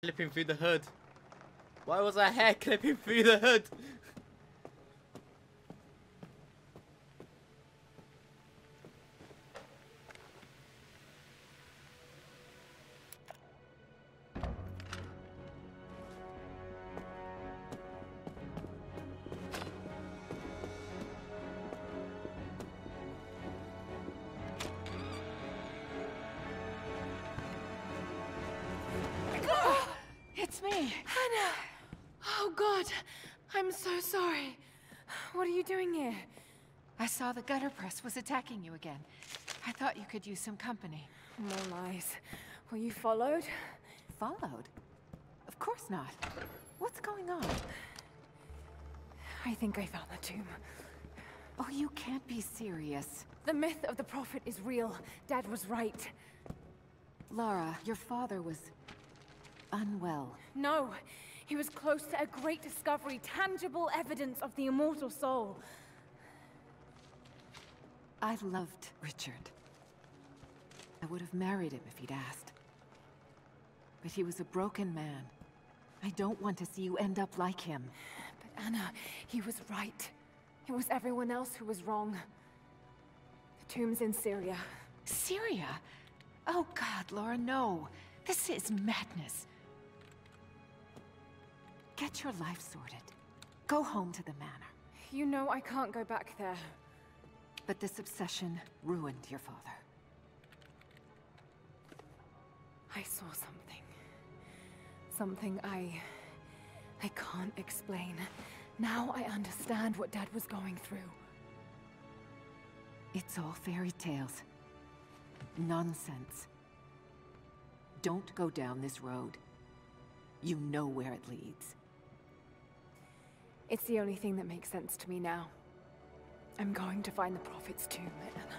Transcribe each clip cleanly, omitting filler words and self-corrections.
clipping through the hood? Why was her hair clipping through the hood? It's me. Hannah! Oh, God. I'm so sorry. What are you doing here? I saw the gutter press was attacking you again. I thought you could use some company. More lies. Were you followed? Followed? Of course not. What's going on? I think I found the tomb. Oh, you can't be serious. The myth of the Prophet is real. Dad was right. Lara, your father was unwell. No, he was close to a great discovery, tangible evidence of the immortal soul. I loved Richard. I would have married him if he'd asked. But he was a broken man. I don't want to see you end up like him. But Anna, he was right. It was everyone else who was wrong. The tomb's in Syria. Syria? Oh God, Laura, no. This is madness. Get your life sorted. Go home to the manor. You know I can't go back there. But this obsession ruined your father. I saw something. Something I can't explain. Now I understand what Dad was going through. It's all fairy tales. Nonsense. Don't go down this road. You know where it leads. It's the only thing that makes sense to me now. I'm going to find the Prophet's tomb, Anna.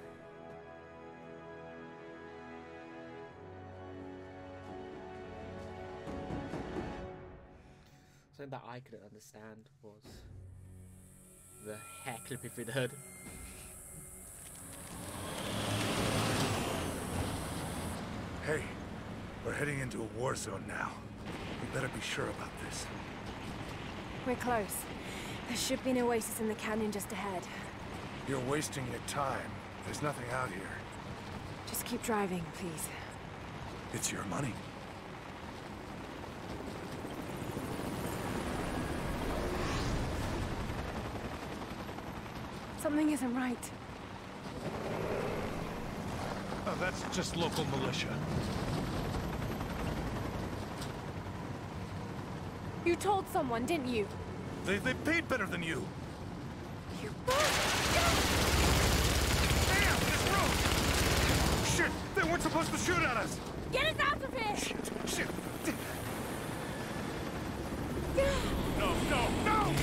Something that I couldn't understand was the hair clipping through the hood. Hey, we're heading into a war zone now. We better be sure about this. We're close. There should be an oasis in the canyon just ahead. You're wasting your time. There's nothing out here. Just keep driving, please. It's your money. Something isn't right. Oh, that's just local militia. You told someone, didn't you? They paid better than you. You... Damn, this road! Shit, they weren't supposed to shoot at us! Get us out of here! Shit! No, no, no!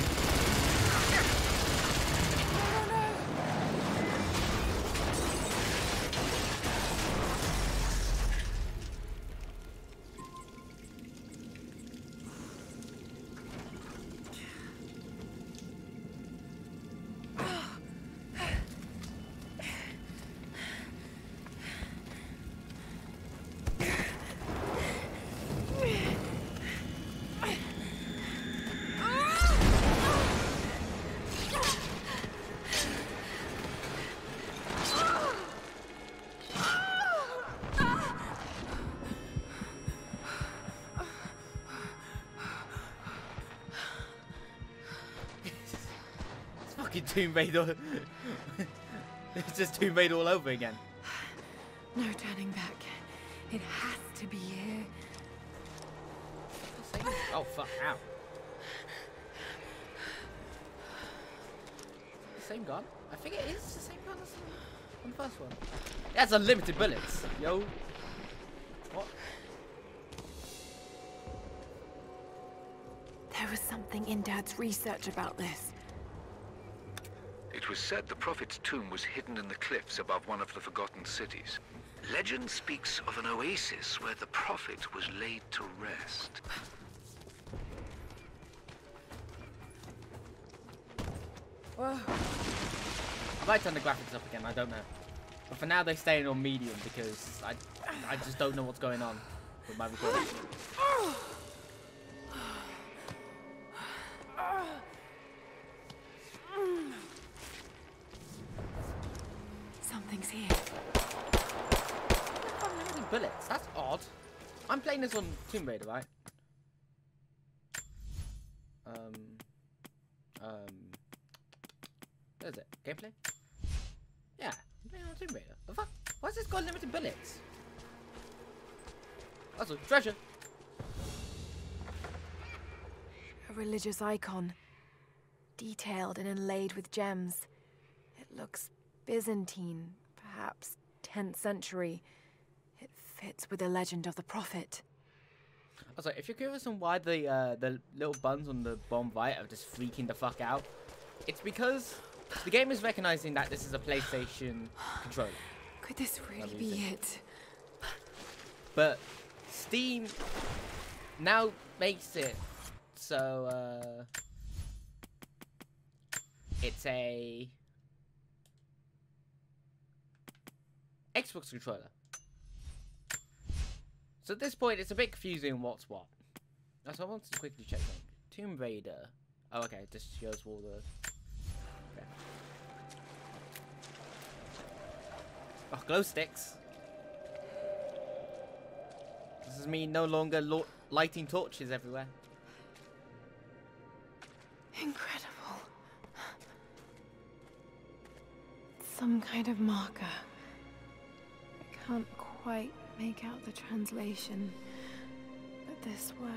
Fucking Tomb Raider. It's just Tomb Raider all over again. No turning back. It has to be here. Oh fuck! Ow. The same gun? I think it is the same gun as on the first one. It has unlimited bullets. Yo. What? There was something in Dad's research about this. It was said the Prophet's tomb was hidden in the cliffs above one of the forgotten cities. Legend speaks of an oasis where the Prophet was laid to rest. Whoa. I might turn the graphics up again, I don't know. But for now, they're staying on medium because I just don't know what's going on with my recording. bullets. That's odd. I'm playing this on Tomb Raider, right? What is it? Gameplay? Yeah, I'm playing on Tomb Raider. The fuck? Why has this got limited bullets? Also, treasure. A religious icon. Detailed and inlaid with gems. It looks Byzantine, perhaps 10th century. It fits with the legend of the Prophet. Also, if you're curious on why the little buns on the bomb right are just freaking the fuck out, it's because the game is recognizing that this is a PlayStation controller. Could this really be it? But Steam now makes it so it's a Xbox controller. So at this point, it's a bit confusing what's what. So I wanted to quickly check something. Tomb Raider. Oh, okay. This shows all the. Okay. Oh, glow sticks. This is me no longer lighting torches everywhere. Incredible. Some kind of marker. I can't quite make out the translation, but this word.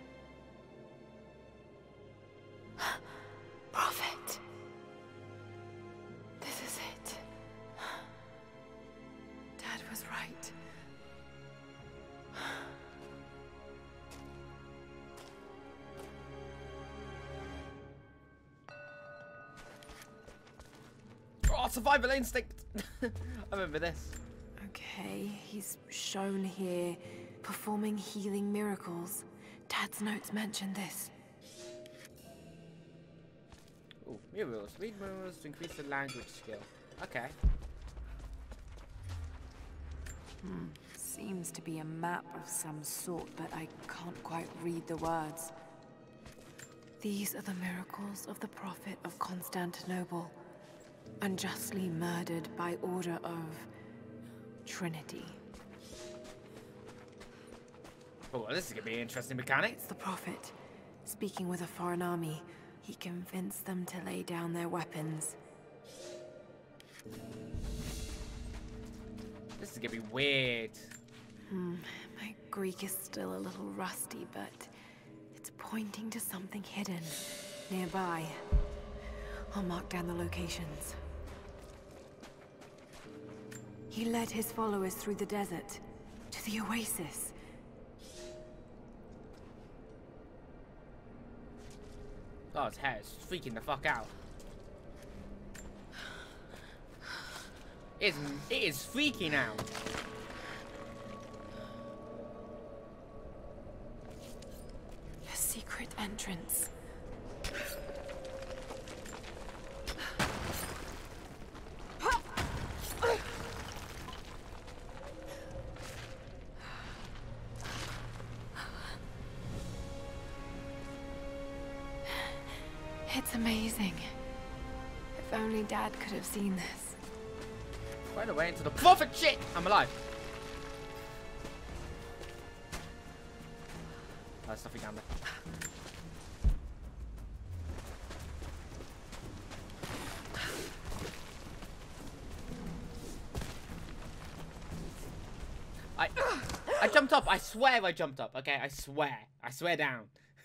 Prophet. This is it. Dad was right. Oh, survival instinct! I remember this. Okay, he's shown here performing healing miracles. Dad's notes mention this. Oh, mirrors. Read mirrors to increase the language skill. Okay. Seems to be a map of some sort, but I can't quite read the words. These are the miracles of the Prophet of Constantinople, unjustly murdered by order of Trinity. Oh, well, this is gonna be an interesting mechanic. It's the Prophet, speaking with a foreign army. He convinced them to lay down their weapons. This is gonna be weird. My Greek is still a little rusty, but it's pointing to something hidden nearby. I'll mark down the locations. He led his followers through the desert to the oasis. Oh, his hair is freaking the fuck out. It is freaking out. A secret entrance. It's amazing. If only Dad could have seen this. Right away into the Prophet shit! I'm alive. Oh, there's nothing down there. I jumped up. I swear I jumped up. Okay, I swear. I swear down.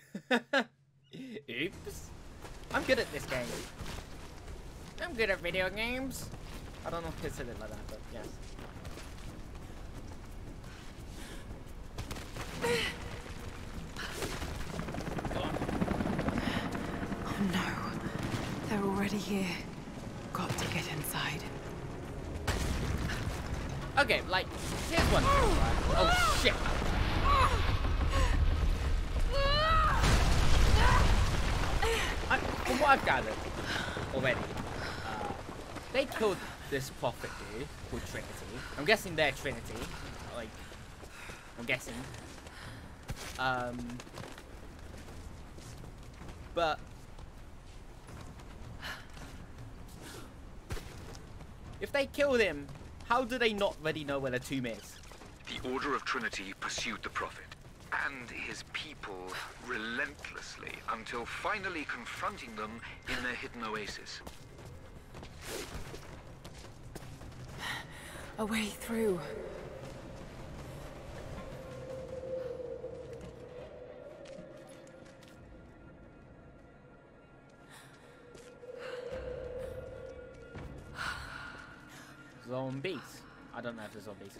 Oops. I'm good at this game. I'm good at video games. I don't know if I said it like that, but yes. Go on. Oh no. They're already here. Got to get inside. Okay, like, here's one. Oh shit. From what I've gathered already, they killed this prophet dude called Trinity. I'm guessing they're Trinity. Like, I'm guessing. But if they killed him, how do they not already know where the tomb is? The Order of Trinity pursued the Prophet and his people relentlessly until finally confronting them in their hidden oasis. A way through. Zombies. I don't know if there's zombies.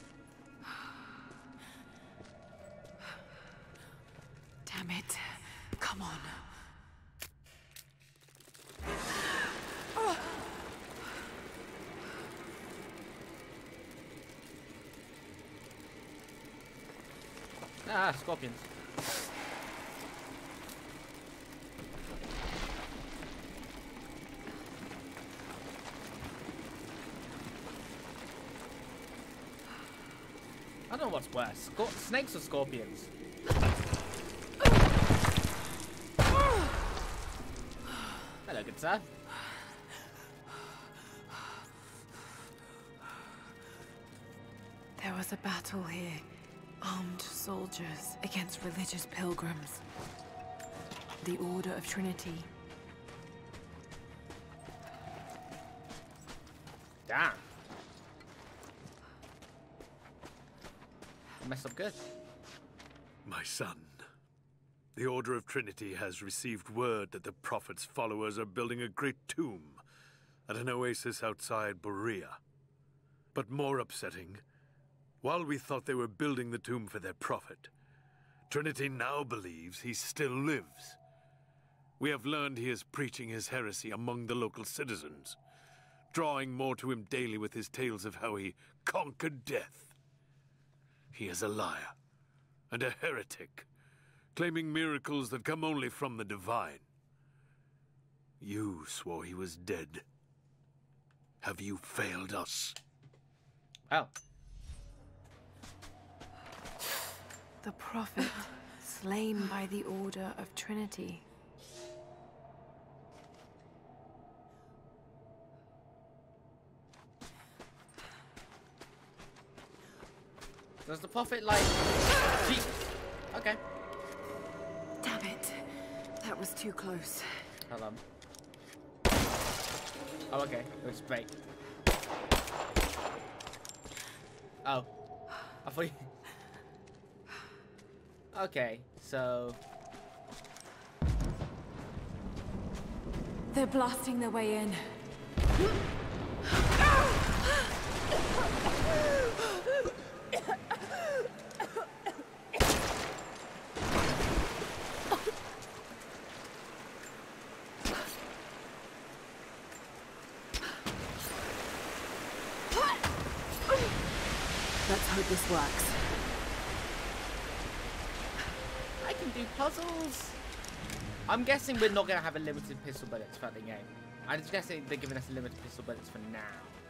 Damn it. Come on. Ah, scorpions. I don't know what's worse, snakes or scorpions. Hello, good sir. There was a battle here. Armed soldiers against religious pilgrims. The Order of Trinity. Damn. I messed up good. My son, the Order of Trinity has received word that the Prophet's followers are building a great tomb at an oasis outside Berea. But more upsetting, while we thought they were building the tomb for their Prophet, Trinity now believes he still lives. We have learned he is preaching his heresy among the local citizens, drawing more to him daily with his tales of how he conquered death. He is a liar and a heretic, claiming miracles that come only from the divine. You swore he was dead. Have you failed us? Oh. The Prophet, slain by the Order of Trinity. Does the Prophet like... Jesus. Okay. Damn it. That was too close. Hold on. Oh, okay. Let's break. Oh. I thought you... Okay, so... They're blasting their way in. Let's hope this works. I can do puzzles. I'm guessing we're not going to have a limited pistol bullets throughout the game. I'm just guessing they're giving us a limited pistol bullets for now.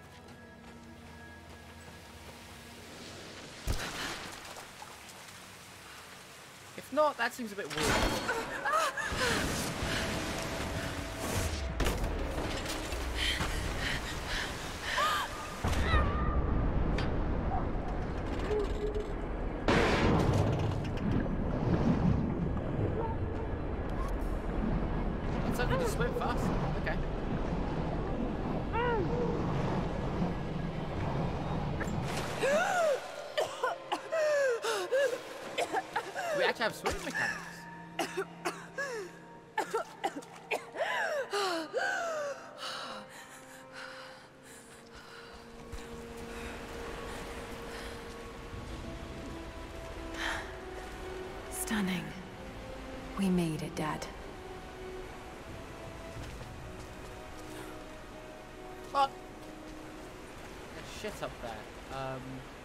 If not, that seems a bit weird. Looks like we just swim fast. Okay. We actually have swimming mechanics. Stunning. We made it, Dad. Fuck. There's shit up there.